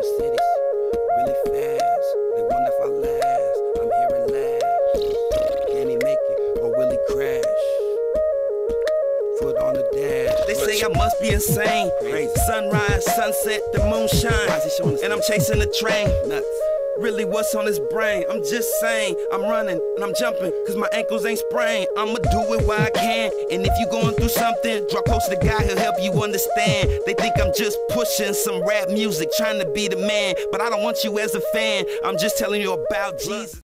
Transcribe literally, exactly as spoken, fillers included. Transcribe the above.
the cities really fast. They wonder if I last. I'm hearing last. Can he make it or will he crash? Foot on the dash. They say I must be insane. Crazy. Sunrise, sunset, the moon shine, and I'm chasing the train. Nuts. Really, what's on his brain? I'm just saying, I'm running and I'm jumping, cause my ankles ain't sprained. I'ma do it while I can. And if you going through something, draw close to the guy who'll help you understand. They think I'm just pushing some rap music, trying to be the man, but I don't want you as a fan. I'm just telling you about Jesus.